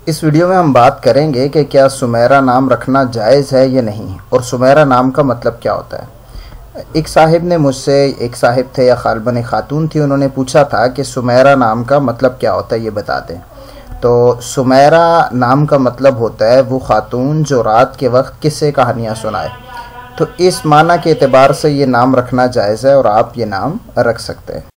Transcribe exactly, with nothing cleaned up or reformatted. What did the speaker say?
इस वीडियो में हम बात करेंगे कि क्या सुमैरा नाम रखना जायज़ है या नहीं, और सुमैरा नाम का मतलब क्या होता है। एक साहिब ने मुझसे, एक साहिब थे या ग़ालिबन एक खातून थी, उन्होंने पूछा था कि सुमैरा नाम का मतलब क्या होता है, ये बता दें। तो सुमैरा नाम का मतलब होता है वो खातून जो रात के वक्त किस्से कहानियाँ सुनाए। तो इस माना के एतबार से ये नाम रखना जायज़ है और आप ये नाम रख सकते हैं।